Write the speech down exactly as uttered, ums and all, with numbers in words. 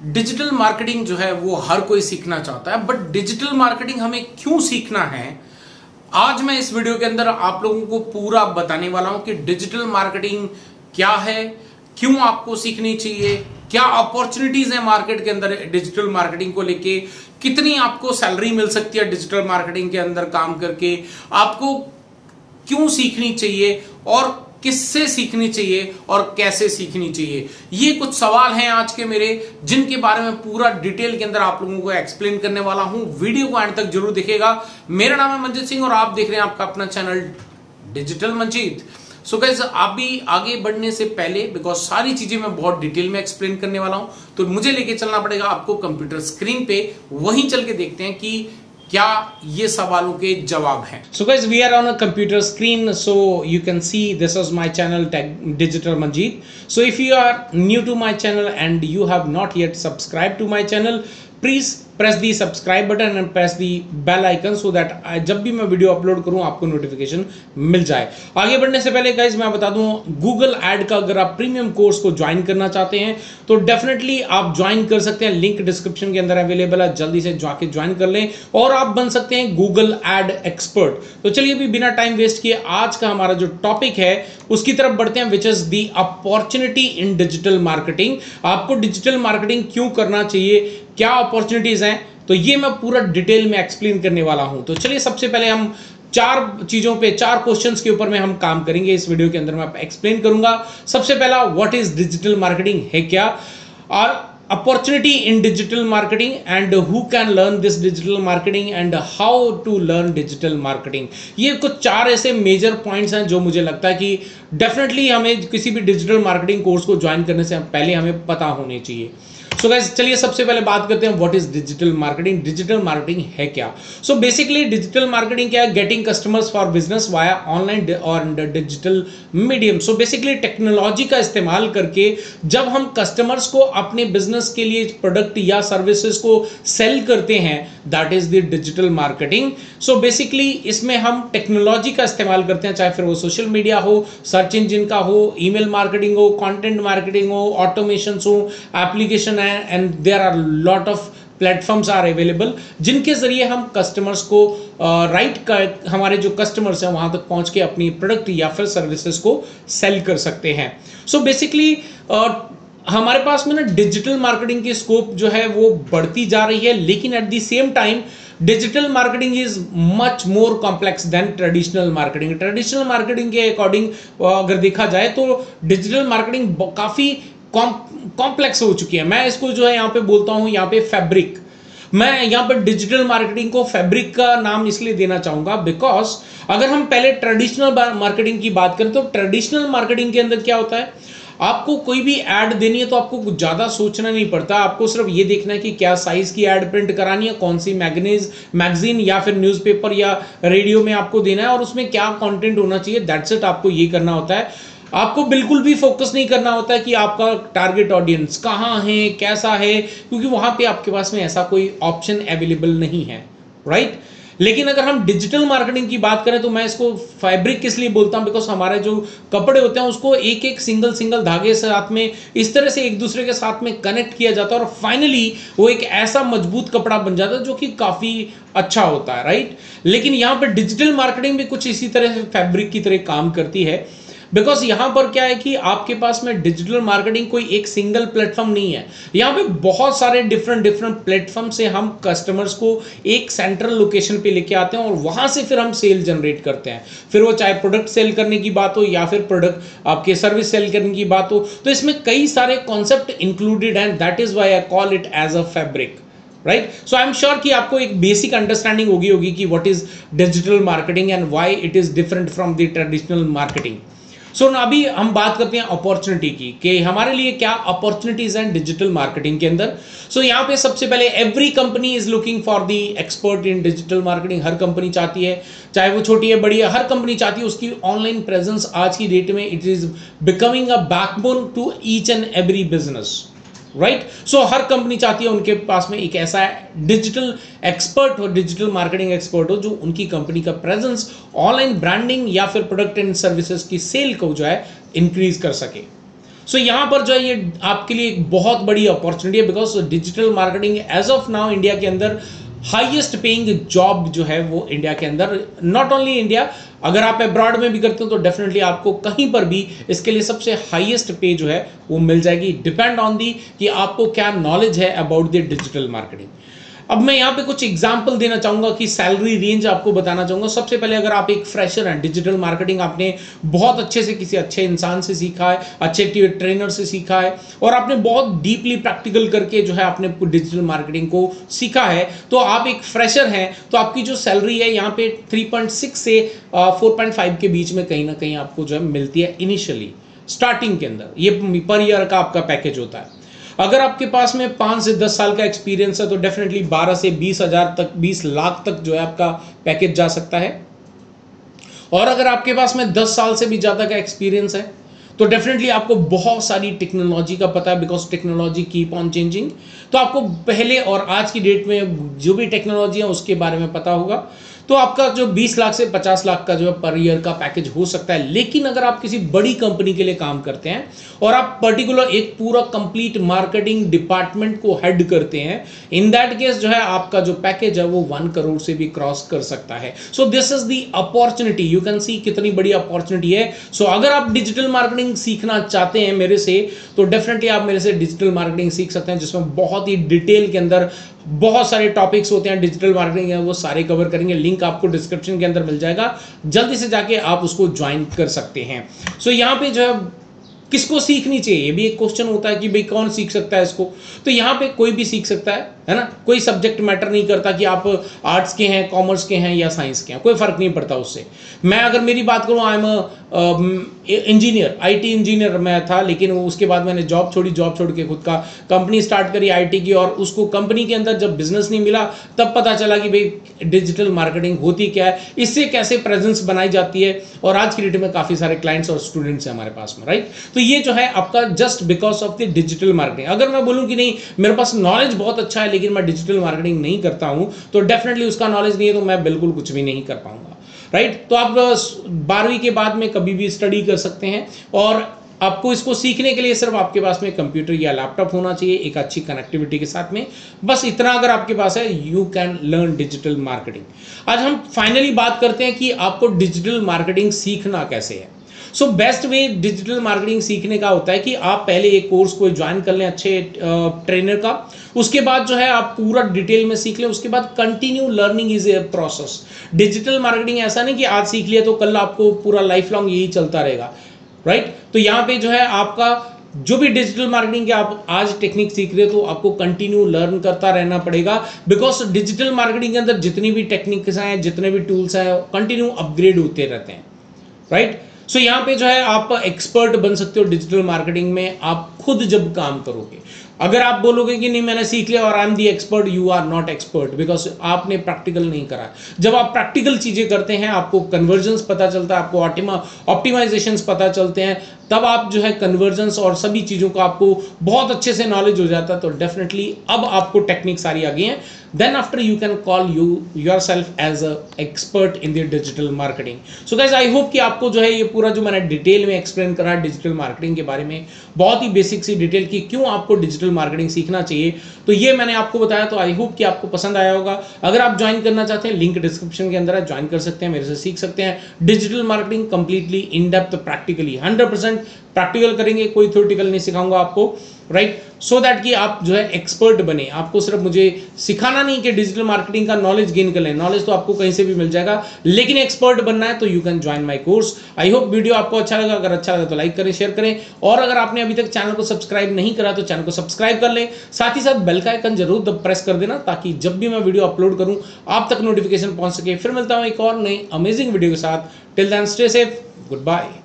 Digital marketing जो है वो हर कोई सीखना चाहता है, बट डिजिटल मार्केटिंग हमें क्यों सीखना है, आज मैं इस वीडियो के अंदर आप लोगों को पूरा बताने वाला हूं कि डिजिटल मार्केटिंग क्या है, क्यों आपको सीखनी चाहिए, क्या अपॉर्चुनिटीज है मार्केट के अंदर डिजिटल मार्केटिंग को लेके, कितनी आपको सैलरी मिल सकती है डिजिटल मार्केटिंग के अंदर काम करके, आपको क्यों सीखनी चाहिए और किससे सीखनी चाहिए और कैसे सीखनी चाहिए। ये कुछ सवाल हैं आज के मेरे, जिनके बारे में पूरा डिटेल के अंदर आप लोगों को एक्सप्लेन करने वाला हूं। वीडियो को एंड तक जरूर देखिएगा। मेरा नाम है मंजीत सिंह और आप देख रहे हैं आपका अपना channel digital Manjeet. So guys, आप भी आगे बढ़ने से पहले, बिकॉज सारी चीजें मैं बहुत डिटेल में एक्सप्लेन करने वाला हूं, तो मुझे लेके चलना पड़ेगा आपको कंप्यूटर स्क्रीन पे, वहीं चल के देखते हैं कि क्या ये सवालों के जवाब हैं। So guys, we are on a computer screen, so you can see this is my channel digital Manjeet. So if you are new to my channel and you have not yet subscribe to my channel, please press the subscribe button and press the bell icon so that जब भी मैं video upload करूं आपको notification मिल जाए। आगे बढ़ने से पहले गाइज मैं बता दूं, गूगल एड का अगर आप प्रीमियम कोर्स को ज्वाइन करना चाहते हैं तो डेफिनेटली आप ज्वाइन कर सकते हैं। लिंक डिस्क्रिप्शन के अंदर अवेलेबल है, जल्दी से जाके ज्वाइन कर लें और आप बन सकते हैं गूगल एड एक्सपर्ट। तो चलिए अभी बिना टाइम वेस्ट किए आज का हमारा जो टॉपिक है उसकी तरफ बढ़ते हैं, which is the opportunity in digital marketing. आपको डिजिटल मार्केटिंग क्यों करना चाहिए, क्या अपॉर्चुनिटीज हैं, तो ये मैं पूरा डिटेल में एक्सप्लेन करने वाला हूं। तो चलिए सबसे पहले हम चार चीजों पे, चार क्वेश्चंस के ऊपर में हम काम करेंगे इस वीडियो के अंदर। मैं एक्सप्लेन करूंगा। सबसे पहला, व्हाट इज डिजिटल मार्केटिंग, है क्या, और opportunity in digital marketing and who can learn this digital marketing and how to learn digital marketing. ये कुछ चार ऐसे मेजर पॉइंट्स हैं जो मुझे लगता है कि डेफिनेटली हमें किसी भी डिजिटल मार्केटिंग कोर्स को ज्वाइन करने से पहले हमें पता होने चाहिए। सो गाइस, चलिए सबसे पहले बात करते हैं what is digital marketing. Digital marketing है क्या? सो बेसिकली डिजिटल मार्केटिंग क्या है? Getting customers for business via online और digital medium. So basically technology का इस्तेमाल करके जब हम कस्टमर्स को अपने बिजनेस के लिए प्रोडक्ट या सर्विसेज को सेल करते हैं, that is the digital marketing. So basically इसमें हम टेक्नोलॉजी का इस्तेमाल करते हैं, चाहे फिर वो सोशल मीडिया हो, सर्च इंजन का हो, ईमेल मार्केटिंग हो, कंटेंट मार्केटिंग हो, ऑटोमेशन हो, application and there are lot of platforms are available जिनके जरिए हम कस्टमर्स को राइट uh, right हमारे जो कस्टमर्स हैं वहां तक पहुंच के अपनी प्रोडक्ट या फिर सर्विसेज को सेल कर सकते हैं। सो so बेसिकली uh, हमारे पास में ना डिजिटल मार्केटिंग की स्कोप जो है वो बढ़ती जा रही है, लेकिन at the same time digital marketing is much more complex than traditional marketing. Traditional marketing के अकॉर्डिंग अगर देखा जाए तो डिजिटल मार्केटिंग काफी कॉम्प्लेक्स हो चुकी है। मैं इसको जो है यहाँ पे बोलता हूँ यहाँ पे फैब्रिक। मैं यहाँ पे डिजिटल मार्केटिंग को फैब्रिक का नाम इसलिए देना चाहूंगा बिकॉज अगर हम पहले ट्रेडिशनल मार्केटिंग की बात करें तो ट्रेडिशनल मार्केटिंग के अंदर क्या होता है, आपको कोई भी ऐड देनी है तो आपको कुछ ज्यादा सोचना नहीं पड़ता। आपको सिर्फ ये देखना है कि क्या साइज की ऐड प्रिंट करानी है, कौन सी मैगजीन मैगजीन या फिर न्यूज़पेपर या रेडियो में आपको देना है और उसमें क्या कंटेंट होना चाहिए, दैट्स इट। आपको ये करना होता है। आपको बिल्कुल भी फोकस नहीं करना होता है कि आपका टारगेट ऑडियंस कहाँ है, कैसा है, क्योंकि वहां पे आपके पास में ऐसा कोई ऑप्शन अवेलेबल नहीं है, राइट। लेकिन अगर हम डिजिटल मार्केटिंग की बात करें तो मैं इसको फैब्रिक किस लिए बोलता हूं, बिकॉज हमारे जो कपड़े होते हैं उसको एक एक सिंगल सिंगल धागे से साथ में इस तरह से एक दूसरे के साथ में कनेक्ट किया जाता है और फाइनली वो एक ऐसा मजबूत कपड़ा बन जाता है जो कि काफी अच्छा होता है, राइट। लेकिन यहां पर डिजिटल मार्केटिंग भी कुछ इसी तरह से फैब्रिक की तरह काम करती है, बिकॉज यहां पर क्या है कि आपके पास में डिजिटल मार्केटिंग कोई एक सिंगल प्लेटफॉर्म नहीं है। यहां पे बहुत सारे डिफरेंट डिफरेंट प्लेटफॉर्म से हम कस्टमर्स को एक सेंट्रल लोकेशन पे लेके आते हैं और वहां से फिर हम सेल जनरेट करते हैं। फिर वो चाहे प्रोडक्ट सेल करने की बात हो या फिर प्रोडक्ट आपके सर्विस सेल करने की बात हो, तो इसमें कई सारे concept included and that is why I call it as a fabric, right. So I am sure कि आपको एक बेसिक अंडरस्टैंडिंग होगी होगी कि what is digital marketing and why it is different from the traditional marketing. So so, अभी हम बात करते हैं अपॉर्चुनिटी की कि हमारे लिए क्या अपॉर्चुनिटीज हैं डिजिटल मार्केटिंग के अंदर। सो so, यहाँ पे सबसे पहले every company is looking for the expert in digital marketing. हर कंपनी चाहती है, चाहे वो छोटी है बड़ी है, हर कंपनी चाहती है उसकी ऑनलाइन प्रेजेंस आज की डेट में it is becoming a backbone to each and every business, right. So हर कंपनी चाहती है उनके पास में एक ऐसा डिजिटल एक्सपर्ट हो, डिजिटल मार्केटिंग एक्सपर्ट हो जो उनकी कंपनी का प्रेजेंस, ऑनलाइन ब्रांडिंग या फिर प्रोडक्ट एंड सर्विसेज की सेल को जो है इंक्रीज कर सके। सो so, यहां पर जो है ये आपके लिए एक बहुत बड़ी अपॉर्चुनिटी है, because digital marketing as of now India के अंदर हाईएस्ट पेइंग जॉब जो है वो इंडिया के अंदर, नॉट ओनली इंडिया, अगर आप अब्रॉड में भी करते हो तो डेफिनेटली आपको कहीं पर भी इसके लिए सबसे हाईएस्ट पे जो है वो मिल जाएगी, डिपेंड ऑन दी कि आपको क्या नॉलेज है अबाउट द डिजिटल मार्केटिंग। अब मैं यहाँ पे कुछ एग्जांपल देना चाहूंगा कि सैलरी रेंज आपको बताना चाहूंगा। सबसे पहले अगर आप एक फ्रेशर हैं, डिजिटल मार्केटिंग आपने बहुत अच्छे से किसी अच्छे इंसान से सीखा है, अच्छे ट्रेनर से सीखा है, और आपने बहुत डीपली प्रैक्टिकल करके जो है आपने डिजिटल मार्केटिंग को सीखा है, तो आप एक फ्रेशर हैं, तो आपकी जो सैलरी है यहाँ पे थ्री पॉइंट सिक्स से फोर पॉइंट फाइव के बीच में कहीं ना कहीं आपको जो है मिलती है इनिशियली स्टार्टिंग के अंदर। ये पर ईयर का आपका पैकेज होता है। अगर आपके पास में पाँच से दस साल का एक्सपीरियंस है तो डेफिनेटली बारह से बीस हजार तक, बीस लाख तक जो है आपका पैकेज जा सकता है। और अगर आपके पास में दस साल से भी ज़्यादा का एक्सपीरियंस है तो डेफिनेटली आपको बहुत सारी टेक्नोलॉजी का पता है, because technology keep on changing. तो आपको पहले और आज की डेट में जो भी टेक्नोलॉजी है उसके बारे में पता होगा। तो आपका जो बीस लाख से पचास लाख का जो है पर ईयर का पैकेज हो सकता है। लेकिन अगर आप किसी बड़ी कंपनी के लिए काम करते हैं और आप पर्टिकुलर एक पूरा कंप्लीट मार्केटिंग डिपार्टमेंट को हेड करते हैं, इन दैट केस जो है आपका जो पैकेज है वो वन करोड़ से भी क्रॉस कर सकता है। So this is the opportunity, you can see कितनी बड़ी अपॉर्चुनिटी है। सो so, अगर आप डिजिटल मार्केटिंग सीखना चाहते हैं मेरे से, तो डेफिनेटली आप मेरे से डिजिटल मार्केटिंग सीख सकते हैं, जिसमें बहुत ही डिटेल के अंदर बहुत सारे टॉपिक्स होते हैं डिजिटल मार्केटिंग है, वो सारे कवर करेंगे। लिंक आपको डिस्क्रिप्शन के अंदर मिल जाएगा, जल्दी से जाके आप उसको ज्वाइन कर सकते हैं। सो so, यहाँ पे जो है किसको सीखनी चाहिए, ये भी एक क्वेश्चन होता है कि भाई कौन सीख सकता है इसको। तो यहाँ पे कोई भी सीख सकता है, है ना। कोई सब्जेक्ट मैटर नहीं करता कि आप आर्ट्स के हैं, कॉमर्स के हैं या साइंस के हैं, कोई फर्क नहीं पड़ता उससे। मैं अगर मेरी बात करूँ, I am engineer, IT engineer मैं था, लेकिन उसके बाद मैंने जॉब छोड़ी, जॉब छोड़ के खुद का कंपनी स्टार्ट करी आईटी की, और उसको कंपनी के अंदर जब बिजनेस नहीं मिला तब पता चला कि भाई डिजिटल मार्केटिंग होती क्या है, इससे कैसे प्रेजेंस बनाई जाती है, और आज की डेट में काफ़ी सारे क्लाइंट्स और स्टूडेंट्स हैं हमारे पास में, राइट। तो ये जो है आपका just because of the digital marketing. अगर मैं बोलूँ कि नहीं मेरे पास नॉलेज बहुत अच्छा है लेकिन मैं डिजिटल मार्केटिंग नहीं करता हूँ, तो डेफिनेटली उसका नॉलेज नहीं है तो मैं बिल्कुल कुछ भी नहीं कर पाऊंगा, राइट। तो आप बारहवीं के बाद में कभी भी स्टडी कर सकते हैं, और आपको इसको सीखने के लिए सिर्फ आपके पास में कंप्यूटर या लैपटॉप होना चाहिए एक अच्छी कनेक्टिविटी के साथ में, बस इतना अगर आपके पास है, you can learn digital marketing. आज हम फाइनली बात करते हैं कि आपको डिजिटल मार्केटिंग सीखना कैसे है। So best way digital marketing सीखने का होता है कि आप पहले एक कोर्स को ज्वाइन कर लें अच्छे ट्रेनर का, उसके बाद जो है आप पूरा डिटेल में सीख लें, उसके बाद continue learning is a process. Digital marketing ऐसा नहीं कि आज सीख लिया तो कल आपको पूरा लाइफ लॉन्ग यही चलता रहेगा, राइट। तो यहाँ पे जो है आपका जो भी डिजिटल मार्केटिंग के आप आज टेक्निक सीख रहे हो तो आपको कंटिन्यू लर्न करता रहना पड़ेगा, बिकॉज डिजिटल मार्केटिंग के अंदर जितनी भी टेक्निक्स हैं, जितने भी टूल्स हैं, कंटिन्यू अपग्रेड होते रहते हैं, राइट। सो so, यहाँ पे जो है आप एक्सपर्ट बन सकते हो डिजिटल मार्केटिंग में, आप खुद जब काम करोगे। अगर आप बोलोगे कि नहीं मैंने सीख लिया और I am the expert, you are not expert, because आपने प्रैक्टिकल नहीं करा। जब आप प्रैक्टिकल चीजें करते हैं, आपको कन्वर्जन्स पता चलता है, आपको ऑप्टिमा ऑप्टिमाइजेशंस पता चलते हैं, तब आप जो है कन्वर्जन्स और सभी चीज़ों का आपको बहुत अच्छे से नॉलेज हो जाता है। तो डेफिनेटली अब आपको टेक्निक सारी आ गई हैं, then after you can call you yourself as a expert in the digital marketing. So guys I hope कि आपको जो है ये पूरा जो मैंने डिटेल में एक्सप्लेन करा डिजिटल मार्केटिंग के बारे में, बहुत ही बेसिक सी डिटेल की क्यों आपको डिजिटल मार्केटिंग सीखना चाहिए, तो ये मैंने आपको बताया। तो आई होप कि आपको पसंद आया होगा। अगर आप ज्वाइन करना चाहते हैं, लिंक डिस्क्रिप्शन के अंदर है, ज्वाइन कर सकते हैं, मेरे से सीख सकते हैं digital marketing completely in depth practically, hundred percent practical करेंगे, कोई थ्योरेटिकल नहीं सिखाऊंगा आपको, राइट। सो दैट कि आप जो है एक्सपर्ट बने। आपको सिर्फ मुझे सिखाना नहीं कि डिजिटल मार्केटिंग का नॉलेज गेन कर लें, नॉलेज तो आपको कहीं से भी मिल जाएगा, लेकिन एक्सपर्ट बनना है तो you can join my course. I hope video आपको अच्छा लगा, अगर अच्छा लगा तो लाइक करें, शेयर करें, और अगर आपने अभी तक चैनल को सब्सक्राइब नहीं करा तो चैनल को सब्सक्राइब कर लें, साथ ही साथ बेल का आइकन जरूर प्रेस कर देना ताकि जब भी मैं वीडियो अपलोड करूं आप तक नोटिफिकेशन पहुंच सके। फिर मिलता हूं एक और नई अमेजिंग वीडियो के साथ। Till then stay safe, good bye.